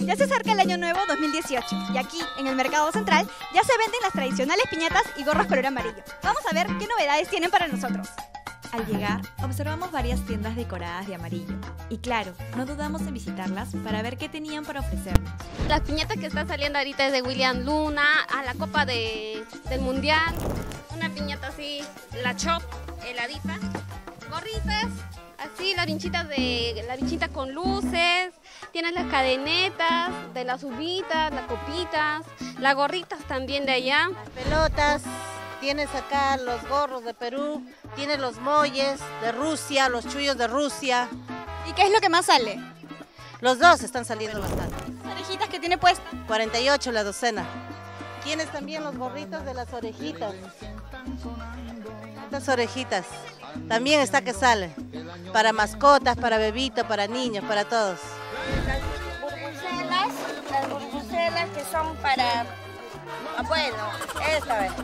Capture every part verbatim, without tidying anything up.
Ya se acerca el Año Nuevo dos mil dieciocho y aquí, en el Mercado Central, ya se venden las tradicionales piñatas y gorros color amarillo. Vamos a ver qué novedades tienen para nosotros. Al llegar, observamos varias tiendas decoradas de amarillo. Y claro, no dudamos en visitarlas para ver qué tenían para ofrecernos. Las piñatas que están saliendo ahorita es de William Luna, a la Copa de, del Mundial. Una piñata así, la Chop, heladita. Gorritas, así, las vinchitas de la vinchita con luces. Tienes las cadenetas de las uvitas, las copitas, las gorritas también de allá. Pelotas. Tienes acá los gorros de Perú, tienes los molles de Rusia, los chullos de Rusia. ¿Y qué es lo que más sale? Los dos están saliendo bastante. Las orejitas que tiene puestas. cuarenta y ocho la docena. Tienes también los gorritos de las orejitas. Estas orejitas. También está que sale. Para mascotas, para bebitos, para niños, para todos. Las burbucelas, las burbucelas que son para... Ah, bueno, esta vez.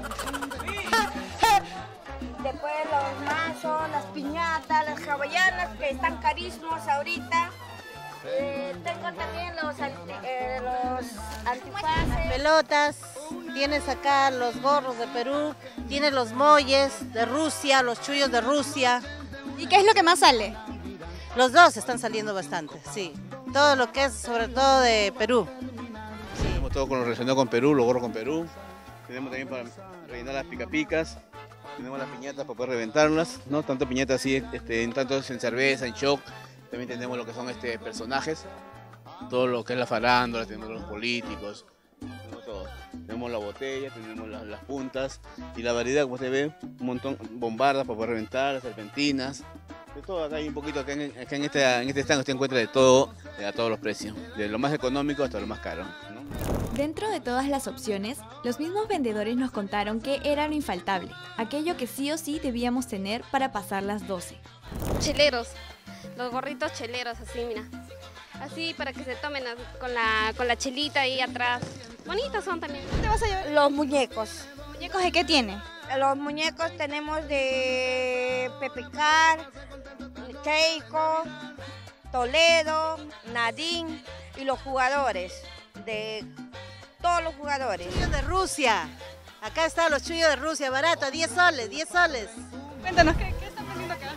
Después los mazos, las piñatas, las hawaianas que están carísimos ahorita. Eh, tengo también los, anti, eh, los antifaces. Pelotas, tienes acá los gorros de Perú, tienes los molles de Rusia, los chullos de Rusia. ¿Y qué es lo que más sale? Los dos están saliendo bastante, sí. Todo lo que es sobre todo de Perú. Tenemos todo con lo relacionado con Perú, los gorros con Perú. Tenemos también para rellenar las picapicas. Tenemos las piñatas para poder reventarlas, ¿no? Tanto piñatas así, este, en tanto en cerveza, en shock. También tenemos lo que son este, personajes. Todo lo que es la farándula, tenemos los políticos. Tenemos todo. Tenemos la botella, tenemos las, las puntas. Y la variedad, como usted ve, un montón, bombardas para poder reventar, serpentinas. De todo, acá hay un poquito, acá en, acá en, este, en este stand usted encuentra de todo, a todos los precios. De lo más económico hasta lo más caro, ¿no? Dentro de todas las opciones, los mismos vendedores nos contaron que era lo infaltable, aquello que sí o sí debíamos tener para pasar las doce. Cheleros, los gorritos cheleros, así, mira. Así para que se tomen con la, con la chelita ahí atrás. Bonitos son también. ¿Te vas a llevar? Los muñecos. ¿Muñecos de qué tiene? Los muñecos tenemos de Pepe Car, Keiko, Toledo, Nadine y los jugadores, de todos los jugadores. Chullos de Rusia. Acá están los chullos de Rusia, barato, diez soles, diez soles. Cuéntanos, ¿qué, qué están vendiendo acá?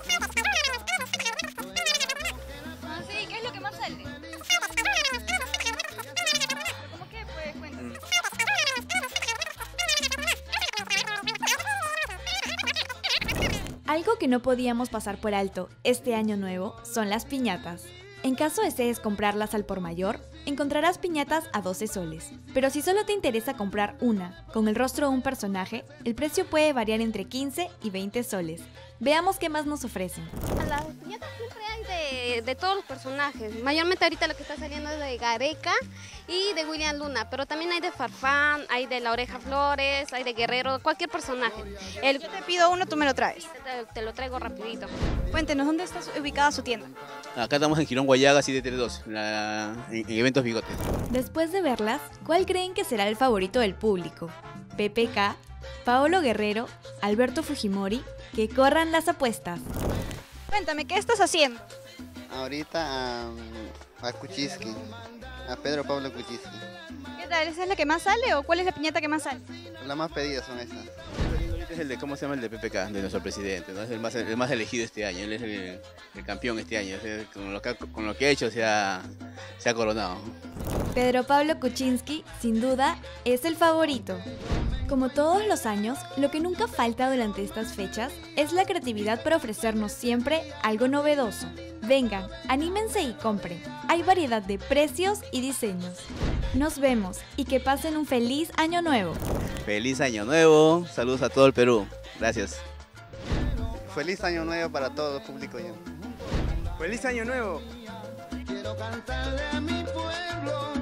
Ah, sí, ¿qué es lo que más sale? ¿Cómo qué? Pues cuéntanos. Algo que no podíamos pasar por alto este año nuevo son las piñatas. En caso desees comprarlas al por mayor, encontrarás piñatas a doce soles. Pero si solo te interesa comprar una, con el rostro de un personaje, el precio puede variar entre quince y veinte soles. Veamos qué más nos ofrecen. Las piñatas siempre hay de, de todos los personajes. Mayormente ahorita lo que está saliendo es de Gareca y de William Luna, pero también hay de Farfán, hay de La Oreja Flores, hay de Guerrero, cualquier personaje. El, Yo te pido uno, tú me lo traes. te, te lo traigo rapidito. Cuéntenos, ¿dónde está ubicada su tienda? Acá estamos en Girón Guayaga, así de Tele dos, en, la, en, en eventos Bigotes. Después de verlas, ¿cuál creen que será el favorito del público? Pepe K, Paolo Guerrero, Alberto Fujimori. ¡Que corran las apuestas! Cuéntame, ¿qué estás haciendo? Ahorita um, a Kuczynski, a Pedro Pablo Kuczynski. ¿Qué tal? ¿Esa es la que más sale o cuál es la piñata que más sale? Las más pedidas son esas. Este es el de, ¿cómo se llama? El de P P K, de nuestro presidente, ¿no? Es el más, el más elegido este año, él es el, el campeón este año, es con, lo que, con lo que ha hecho se ha, se ha coronado. Pedro Pablo Kuczynski, sin duda, es el favorito. Como todos los años, lo que nunca falta durante estas fechas es la creatividad para ofrecernos siempre algo novedoso. Vengan, anímense y compren. Hay variedad de precios y diseños. Nos vemos y que pasen un feliz año nuevo. Feliz año nuevo, saludos a todo el Perú, gracias. Feliz año nuevo para todo el público. Feliz año nuevo. Quiero cantarle a mi pueblo.